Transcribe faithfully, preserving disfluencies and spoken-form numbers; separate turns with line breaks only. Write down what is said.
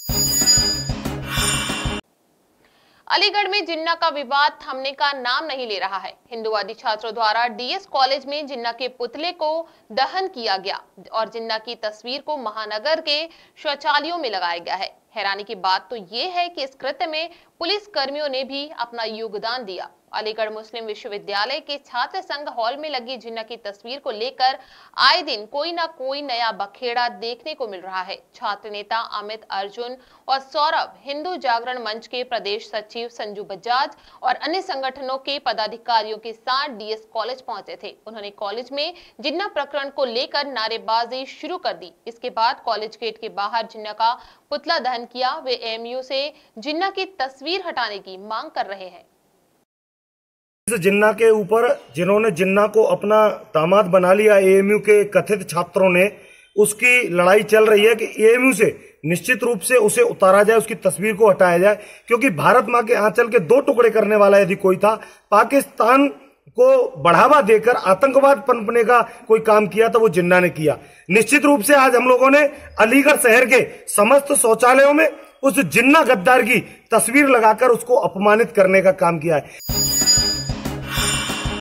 अलीगढ़ में जिन्ना का विवाद थमने का नाम नहीं ले रहा है। हिंदुवादी छात्रों द्वारा डीएस कॉलेज में जिन्ना के पुतले को दहन किया गया और जिन्ना की तस्वीर को महानगर के शौचालयों में लगाया गया है। हैरानी की बात तो ये है कि इस कृत्य में पुलिस कर्मियों ने भी अपना योगदान दिया। अलीगढ़ मुस्लिम विश्वविद्यालय के छात्र संघ हॉल में लगी जिन्ना की तस्वीर को लेकर आए दिन कोई ना कोई नया बखेड़ा देखने को मिल रहा है। छात्र नेता अमित अर्जुन और सौरभ हिंदू जागरण मंच के प्रदेश सचिव संजू बजाज और अन्य संगठनों के पदाधिकारियों के साथ डीएस कॉलेज पहुंचे थे। उन्होंने कॉलेज में जिन्ना प्रकरण को लेकर नारेबाजी शुरू कर दी। इसके बाद कॉलेज गेट के बाहर जिन्ना का पुतला दहन किया। वे एएमयू से जिन्ना की तस्वीर हटाने की मांग कर रहे हैं।
इस जिन्ना के ऊपर जिन्होंने जिन्ना को अपना दामाद बना लिया एएमयू के कथित छात्रों ने, उसकी लड़ाई चल रही है कि एएमयू से निश्चित रूप से उसे उतारा जाए, उसकी तस्वीर को हटाया जाए, क्योंकि भारत मां के आंचल के दो टुकड़े करने वाला यदि कोई था, पाकिस्तान को बढ़ावा देकर आतंकवाद पनपने का कोई काम किया तो वो जिन्ना ने किया। निश्चित रूप से आज हम लोगों ने अलीगढ़ शहर के समस्त शौचालयों में उस जिन्ना गद्दार की तस्वीर लगाकर उसको अपमानित करने का काम किया है।